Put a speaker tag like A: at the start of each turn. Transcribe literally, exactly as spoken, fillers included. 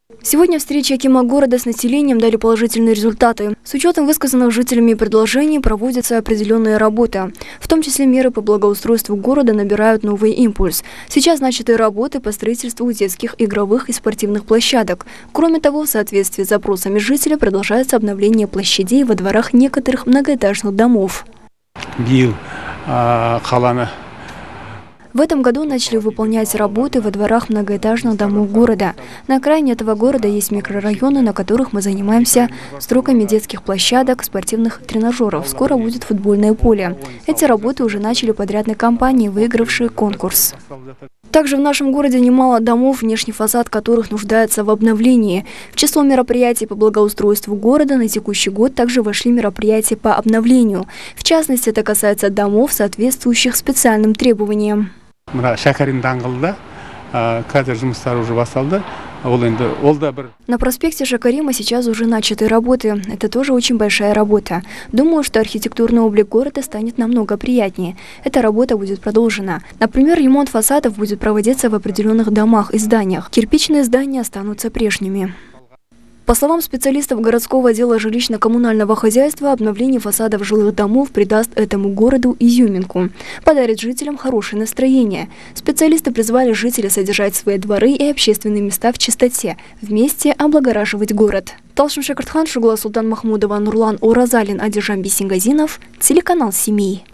A: Сегодня встречи акима города с населением дали положительные результаты. С учетом высказанных жителями предложений проводятся определенные работы. В том числе меры по благоустройству города набирают новый импульс. Сейчас начаты работы по строительству детских, игровых и спортивных площадок. Кроме того, в соответствии с запросами жителей продолжается обновление площадей во дворах некоторых многоэтажных домов. В этом году начали выполнять работы во дворах многоэтажных домов города. На окраине этого города есть микрорайоны, на которых мы занимаемся стройками детских площадок, спортивных тренажеров. Скоро будет футбольное поле. Эти работы уже начали подрядные компании, выигравшие конкурс. Также в нашем городе немало домов, внешний фасад которых нуждается в обновлении. В число мероприятий по благоустройству города на текущий год также вошли мероприятия по обновлению. В частности, это касается домов, соответствующих специальным требованиям. На проспекте Шакарима сейчас уже начаты работы. Это тоже очень большая работа. Думаю, что архитектурный облик города станет намного приятнее. Эта работа будет продолжена. Например, ремонт фасадов будет проводиться в определенных домах и зданиях. Кирпичные здания останутся прежними. По словам специалистов городского отдела жилищно-коммунального хозяйства, обновление фасадов жилых домов придаст этому городу изюминку, подарит жителям хорошее настроение. Специалисты призвали жителей содержать свои дворы и общественные места в чистоте, вместе облагораживать город. Талшин Шакартхан, Шугла Султан Махмудова, Нурлан Оразалин, Адижан Бисингазинов, телеканал «Семей».